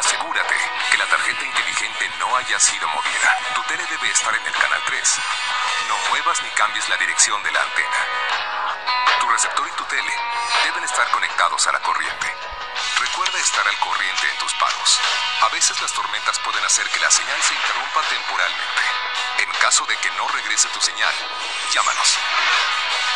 Asegúrate que la tarjeta inteligente no haya sido movida. Tu tele debe estar en el canal 3. No muevas ni cambies la dirección de la antena. Tu receptor y tu tele deben estar conectados a la corriente. Recuerda estar al corriente en tus pagos. A veces las tormentas pueden hacer que la señal se interrumpa temporalmente. En caso de que no regrese tu señal, llámanos.